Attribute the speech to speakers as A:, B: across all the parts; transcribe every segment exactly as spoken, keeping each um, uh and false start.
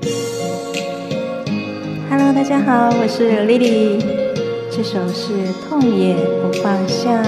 A: Hello， 大家好，我是 Lily， 这首是《痛也不放下》。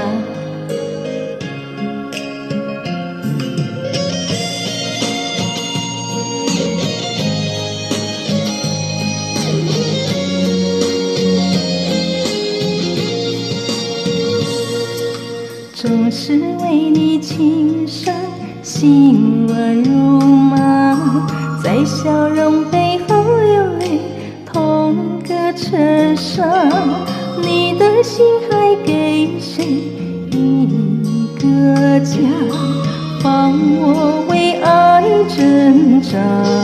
A: 总是为你轻声，心乱如麻，在笑容背后流泪，痛隔成伤。你的心还给谁一个家？放我为爱挣扎。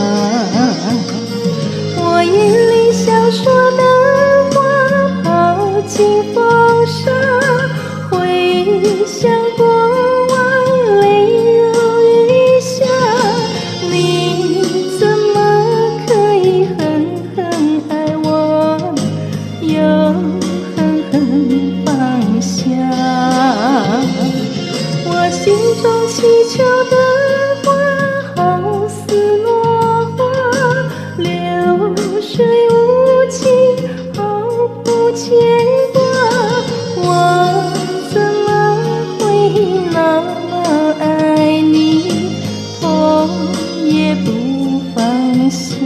A: 我眼里想说的话，抛进风沙。想过往，泪如雨下，你怎么可以狠狠爱我，又狠狠放下？我心中祈求的话，好似落花，流水无情，毫不牵挂。我那么爱你，痛也不放下。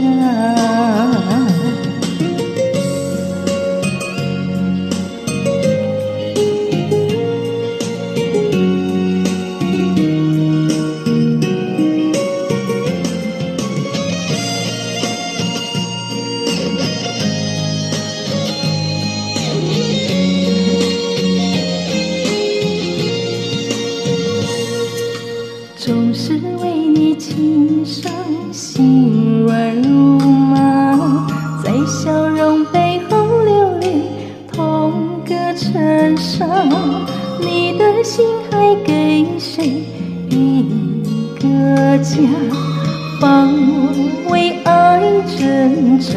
A: 总是为你轻伤，心乱如麻，在笑容背后流泪，痛隔成伤。你的心还给谁一个家？放我为爱挣扎。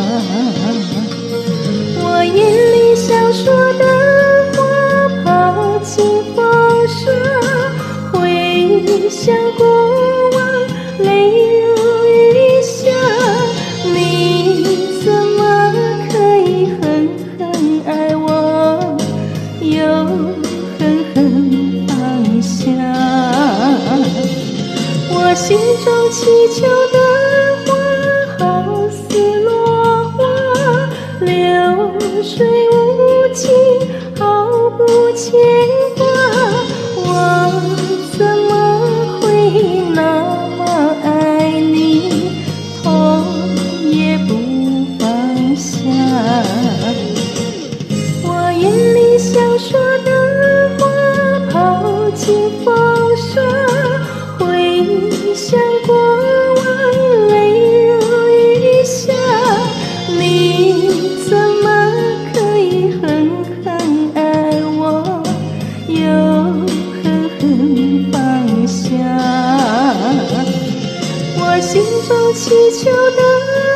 A: 我眼里想说的话，抛进风沙。想过往，泪如雨下，你怎么可以狠狠爱我，又狠狠放下？我心中祈求的话，好似落花，流水无情，毫不牵挂。我怎么那么爱你，痛也不放下。我眼里想说的话，抛进风沙。回想过往，泪如雨下，你怎么可以狠狠爱我，又狠狠放下？我心中祈求的